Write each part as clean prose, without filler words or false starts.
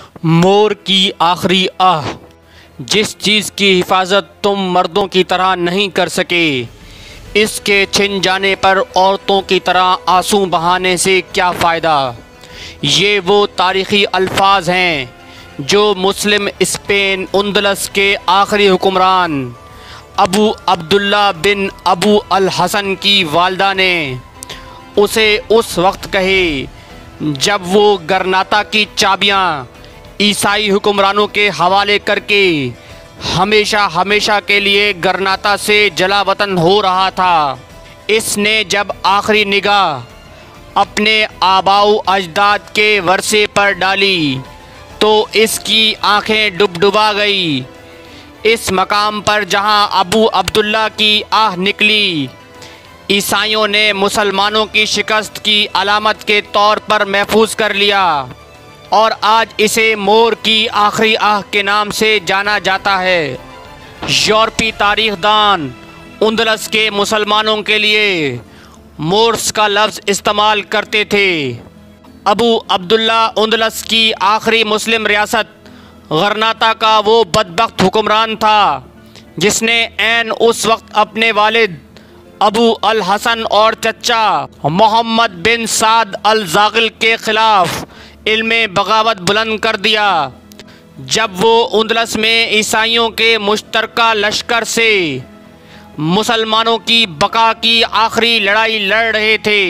मोर की आखिरी आह। जिस चीज़ की हिफाजत तुम मर्दों की तरह नहीं कर सके, इसके छिन जाने पर औरतों की तरह आंसू बहाने से क्या फ़ायदा। ये वो तारीख़ी अल्फाज हैं जो मुस्लिम स्पेन उंदलस के आखिरी हुक्मरान अबू अब्दुल्ला बिन अबू अल हसन की वालदा ने उसे उस वक्त कहे जब वो गरनाता की चाबियाँ ईसाई हुक्मरानों के हवाले करके हमेशा हमेशा के लिए गरनाता से जला वतन हो रहा था। इसने जब आखिरी निगाह अपने आबाऊ अजदाद के वर्से पर डाली तो इसकी आंखें डुबडुबा गई। इस मकाम पर जहां अबू अब्दुल्ला की आह निकली, ईसाइयों ने मुसलमानों की शिकस्त की अलामत के तौर पर महफूज कर लिया और आज इसे मोर की आखिरी आह के नाम से जाना जाता है। यूरोपी तारीखदान उंदलस के मुसलमानों के लिए मोर्स का लफ्ज़ इस्तेमाल करते थे। अबू अब्दुल्ला उंदलस की आखिरी मुस्लिम रियासत गरनाता का वो बदबख्त हुक्मरान था जिसने ऐन उस वक्त अपने वालिद अबू अल हसन और चचा मोहम्मद बिन साद अल जागिल के ख़िलाफ़ इल्मे बगावत बुलंद कर दिया, जब वो उंदलस में ईसाइयों के मुश्तरका लश्कर से मुसलमानों की बका की आखिरी लड़ाई लड़ रहे थे।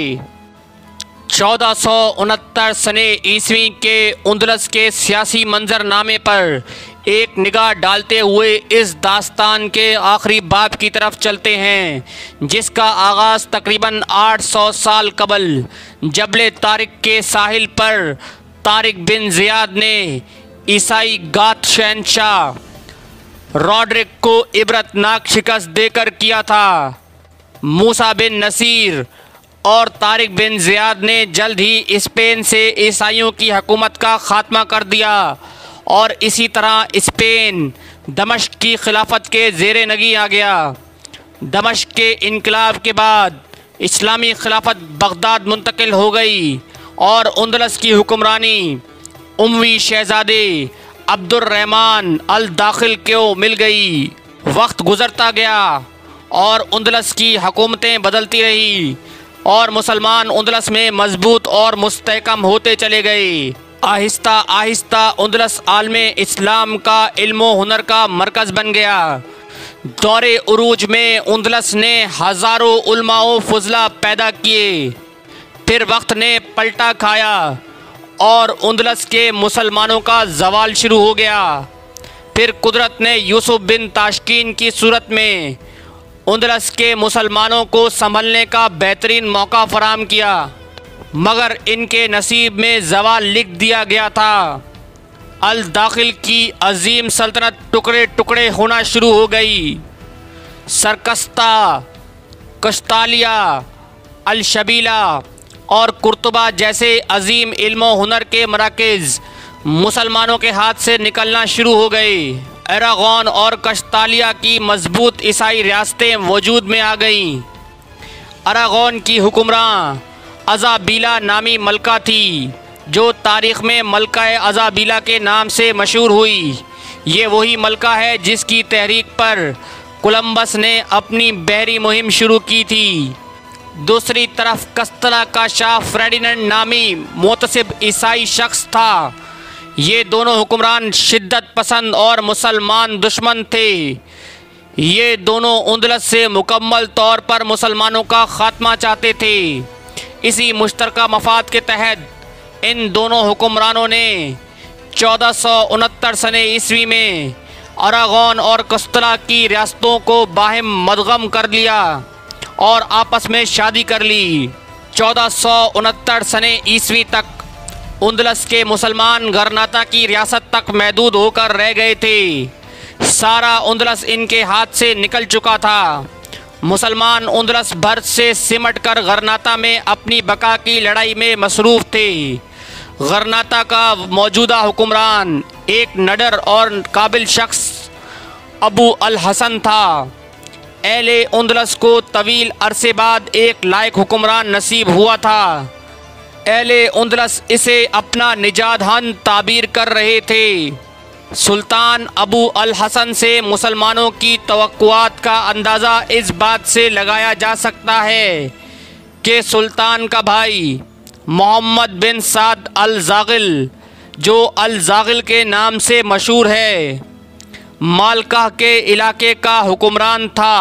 1469 सने ईस्वी के उंदलस के सियासी मंजरनामे पर एक निगाह डालते हुए इस दास्तान के आखिरी बाब की तरफ चलते हैं, जिसका आगाज़ तकरीबन 800 साल कबल जबल तारिक के साहिल पर तारिक बिन ज़ियाद ने ईसाई गाथ शहनशाह रॉड्रिक को इबरतनाक शिकस्त देकर किया था। मूसा बिन नसीर और तारिक बिन ज़ियाद ने जल्द ही स्पेन से ईसाइयों की हुकूमत का ख़ात्मा कर दिया और इसी तरह स्पेन दमश्क की खिलाफत के ज़ेरे नगी आ गया। दमश्क के इनकलाब के बाद इस्लामी खिलाफत बगदाद मुंतकिल हो गई और उंदलस की हुक्मरानी उमवी शहज़ादे अब्दुर्रहमान अल दाखिल को मिल गई। वक्त गुज़रता गया और उंदलस की हुकूमतें बदलती रही और मुसलमान उंदलस में मजबूत और मुस्तहकम होते चले गए। आहिस्ता आहिस्ता उंदलस आलमे इस्लाम का इल्मो हुनर का मरकज़ बन गया। दौरे उरूज में उंदलस ने हज़ारों उलमाओ फुजला पैदा किए। फिर वक्त ने पलटा खाया और उंदलस के मुसलमानों का जवाल शुरू हो गया। फिर कुदरत ने यूसुफ बिन ताशकीन की सूरत में उंदलस के मुसलमानों को संभलने का बेहतरीन मौका फराहम किया, मगर इनके नसीब में जवाल लिख दिया गया था। अल दाखिल की अजीम सल्तनत टुकड़े टुकड़े होना शुरू हो गई। सरकस्ता, कश्तालिया, अल शबीला और कुर्तुबा जैसे अजीम इल्मो हुनर के मराकज़ मुसलमानों के हाथ से निकलना शुरू हो गए। अरागोन और कश्तालिया की मजबूत ईसाई रियासतें वजूद में आ गईं। अरागोन की हुक्मरान अज़ाबीला नामी मलका थी जो तारीख़ में मलका अज़ाबीला के नाम से मशहूर हुई। ये वही मलका है जिसकी तहरीक पर कोलंबस ने अपनी बहरी मुहिम शुरू की थी। दूसरी तरफ कस्तला का शाह फ्रेडिनेंड नामी मोतसिब ईसाई शख्स था। ये दोनों हुक्मरान शिद्दत पसंद और मुसलमान दुश्मन थे। ये दोनों उंदलस से मुकम्मल तौर पर मुसलमानों का ख़ात्मा चाहते थे। इसी मुश्तरका मफाद के तहत इन दोनों हुक्मरानों ने 1469 सने ईस्वी में अरागोन और कस्तला की रियासतों को बाहिम मदगम कर लिया और आपस में शादी कर ली। 1469 सने ईस्वी तक उंदलस के मुसलमान गरनाता की रियासत तक महदूद होकर रह गए थे। सारा उंदलस इनके हाथ से निकल चुका था। मुसलमान उंदलस भर से सिमट कर गरनाता में अपनी बका की लड़ाई में मसरूफ़ थे। गरनाता का मौजूदा हुक्मरान एक नडर और काबिल शख्स अबू अल हसन था। एले उंदलस को तवील अरसे बाद एक लायक हुक्मरान नसीब हुआ था अहले उंदलस इसे अपना निजाधान ताबीर कर रहे थे। सुल्तान अबू अल हसन से मुसलमानों की तवक्कुआत का अंदाज़ा इस बात से लगाया जा सकता है कि सुल्तान का भाई मोहम्मद बिन साद अल ज़ागिल, जो अल ज़ागिल के नाम से मशहूर है, मालका के इलाके का हुक्मरान था।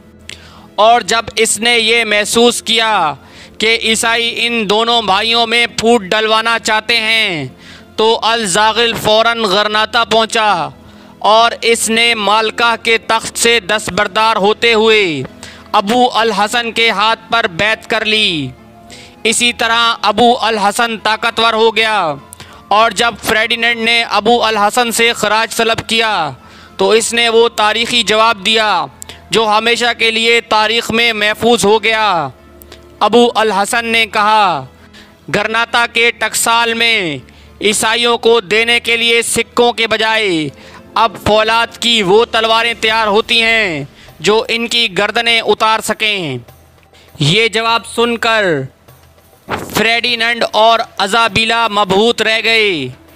और जब इसने ये महसूस किया कि ईसाई इन दोनों भाइयों में फूट डलवाना चाहते हैं, तो अल ज़ागिल फ़ौरन गरनाता पहुंचा और इसने मालका के तख्त से दस्तबरदार होते हुए अबू अल हसन के हाथ पर बैत कर ली। इसी तरह अबू अल हसन ताकतवर हो गया और जब फेर्डिनेंड ने अबू अल हसन से खराज तलब किया तो इसने वो तारीख़ी जवाब दिया जो हमेशा के लिए तारीख़ में महफूज हो गया। अबू अल हसन ने कहा, गरनाता के टकसाल में ईसाइयों को देने के लिए सिक्कों के बजाय अब फौलाद की वो तलवारें तैयार होती हैं जो इनकी गर्दनें उतार सकें। ये जवाब सुनकर फेर्डिनेंड और अज़ाबिला मबहूत रह गए।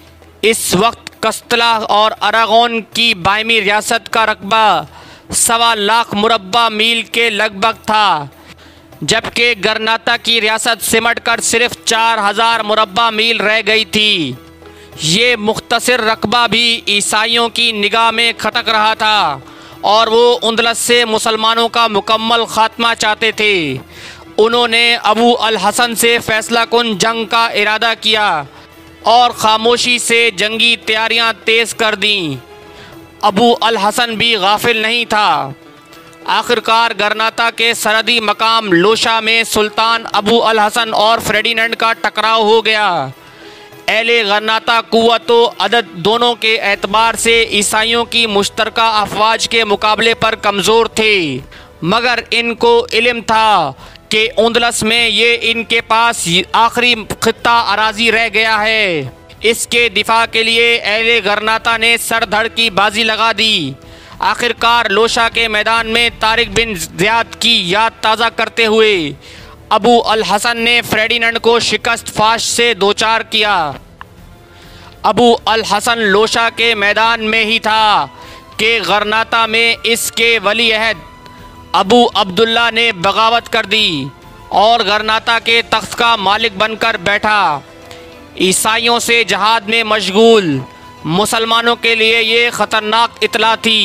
इस वक्त कस्तला और अरागोन की बायमी रियासत का रकबा 1.25 लाख मुरब्बा मील के लगभग था, जबकि गरनाता की रियासत सिमट कर सिर्फ 4000 मुरब्बा मील रह गई थी। ये मुख्तसर रकबा भी ईसाइयों की निगाह में खटक रहा था और वो उंदलस से मुसलमानों का मुकम्मल खात्मा चाहते थे। उन्होंने अबू अल हसन से फैसला कुन जंग का इरादा किया और ख़ामोशी से जंगी तैयारियां तेज़ कर दीं। अबू अल हसन भी गाफिल नहीं था। आखिरकार गरनाता के सरहदी मकाम लोशा में सुल्तान अबू अल हसन और फेर्डिनेंड का टकराव हो गया। अहले गरनाता कुव्वत व अदद दोनों के एतबार से ईसाइयों की मुश्तरका अफवाज के मुकाबले पर कमज़ोर थे, मगर इनको इल्म था कि उंदलस में ये इनके पास आखिरी खित्ता अराजी रह गया है। इसके दिफा के लिए अहले गरनाता ने सर धड़ की बाजी लगा दी। आखिरकार लोशा के मैदान में तारिक बिन ज़ियाद की याद ताज़ा करते हुए अबू अल हसन ने फेर्डिनेंड को शिकस्त फाश से दोचार किया। अबू अल हसन लोशा के मैदान में ही था कि गरनाता में इसके वली अहद अबू अब्दुल्ला ने बगावत कर दी और गरनाता के तख्त का मालिक बनकर बैठा। ईसाइयों से जहाद में मशगूल मुसलमानों के लिए ये ख़तरनाक इतला थी।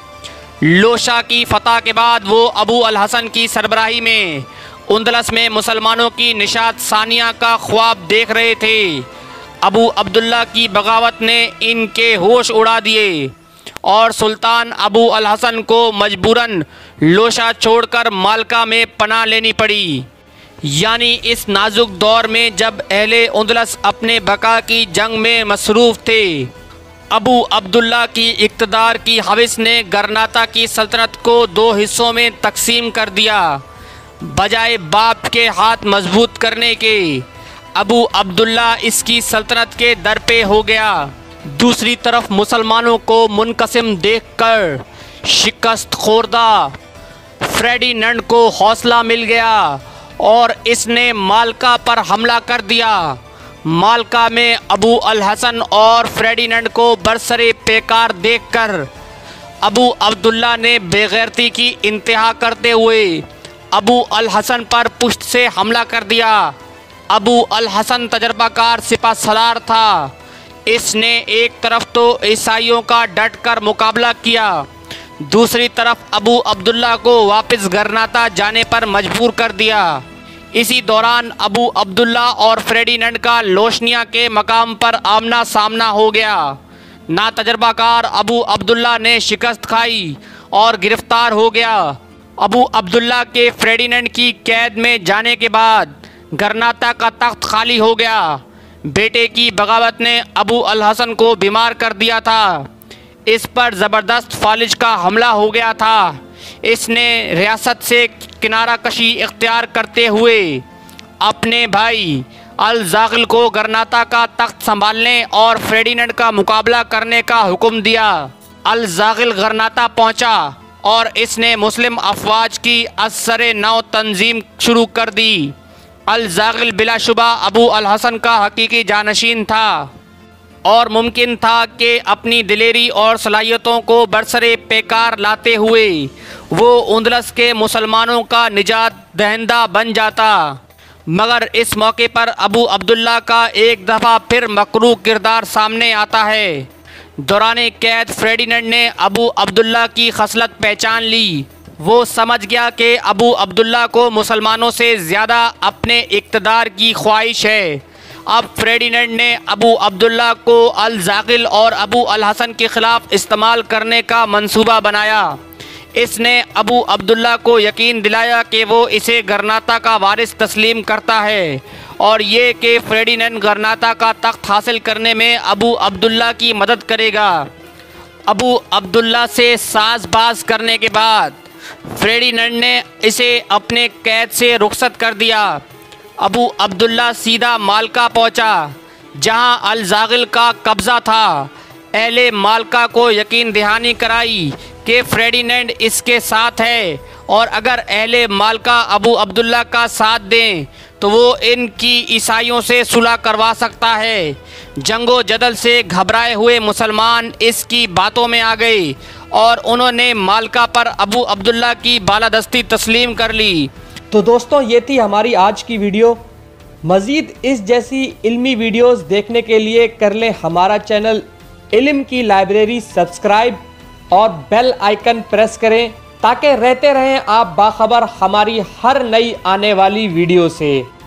लोशा की फतह के बाद वो अबू अल हसन की सरबराही में उंदलस में मुसलमानों की निशात सानिया का ख्वाब देख रहे थे। अबू अब्दुल्ला की बगावत ने इनके होश उड़ा दिए और सुल्तान अबू अल हसन को मजबूरन लोशा छोड़कर मालका में पनाह लेनी पड़ी। यानी इस नाजुक दौर में जब अहले उंदलस अपने बका की जंग में मसरूफ़ थे, अबू अब्दुल्ला की इक़्तिदार की हविस ने गरनाता की सल्तनत को 2 हिस्सों में तकसीम कर दिया। बजाय बाप के हाथ मजबूत करने के, अबू अब्दुल्ला इसकी सल्तनत के दर पे हो गया। दूसरी तरफ मुसलमानों को मुनकसिम देखकर शिकस्त खोरदा फेर्डिनेंड को हौसला मिल गया और इसने मालका पर हमला कर दिया। मालका में अबू अल हसन और फेर्डिनेंड को बरसरे पेकार देखकर अबू अब्दुल्ला ने बेगैरती की इंतहा करते हुए अबू अल हसन पर पुश्त से हमला कर दिया। अबू अल हसन तजर्बाकार सिपा सलार था। इसने एक तरफ तो ईसाइयों का डट कर मुकाबला किया, दूसरी तरफ अबू अब्दुल्ला को वापस गरनाता जाने पर मजबूर कर दिया। इसी दौरान अबू अब्दुल्ला और फेर्डिनेंड का लोशनिया के मकाम पर आमना सामना हो गया। ना तजर्बाकार अबू अब्दुल्ला ने शिकस्त खाई और गिरफ्तार हो गया। अबू अब्दुल्ला के फेर्डिनेंड की कैद में जाने के बाद गरनाता का तख्त खाली हो गया। बेटे की बगावत ने अबू अल हसन को बीमार कर दिया था। इस पर ज़बरदस्त फालिज का हमला हो गया था। इसने रियासत से किनारा कशी इख्तियार करते हुए अपने भाई अल ज़ागिल को गरनाता का तख्त संभालने और फेर्डिनेंड का मुकाबला करने का हुक्म दिया। अल ज़ागिल गरनाता पहुंचा और इसने मुस्लिम अफवाज की असर नौ तंजीम शुरू कर दी। अल-ज़ाग़िल बिलाशुबा अबू अल हसन का हकीकी जानशीन था और मुमकिन था कि अपनी दिलेरी और सलाहियतों को बरसरे पेकार लाते हुए वो अंदलस के मुसलमानों का निजात दहिंदा बन जाता। मगर इस मौके पर अबू अब्दुल्ला का एक दफ़ा फिर मकरूह किरदार सामने आता है। दौरान कैद फेर्डिनेंड ने अबू अब्दुल्ला की खसलत पहचान ली। वो समझ गया कि अबू अब्दुल्ला को मुसलमानों से ज़्यादा अपने इक़्तिदार की ख्वाहिश है। अब फेर्डिनेंड ने अबू अब्दुल्ला को अल-ज़ाग़िल और अबू अल हसन के ख़िलाफ़ इस्तेमाल करने का मंसूबा बनाया। इसने अबू अब्दुल्ला को यकीन दिलाया कि वो इसे गरनाता का वारिस तस्लीम करता है और ये कि फेर्डिनेंड गरनाता का तख्त हासिल करने में अबू अब्दुल्ला की मदद करेगा। अबू अब्दुल्ला से साज़बाज़ करने के बाद फेर्डिनेंड ने इसे अपने कैद से रुखसत कर दिया। अबू अब्दुल्ला सीधा माल्का पहुंचा, जहां अल-ज़ाग़िल का कब्ज़ा था। अहले माल्का को यकीन दहानी कराई कि फेर्डिनेंड इसके साथ है और अगर अहले माल्का अबू अब्दुल्ला का साथ दें तो वो इनकी ईसाइयों से सुलह करवा सकता है। जंगो जदल से घबराए हुए मुसलमान इसकी बातों में आ गए और उन्होंने माल्का पर अबू अब्दुल्ला की बालादस्ती तस्लीम कर ली। तो दोस्तों, ये थी हमारी आज की वीडियो। मज़ीद इस जैसी इल्मी वीडियोस देखने के लिए कर लें हमारा चैनल इल्म की लाइब्रेरी सब्सक्राइब और बेल आइकन प्रेस करें ताकि रहते रहें आप बाखबर हमारी हर नई आने वाली वीडियो से।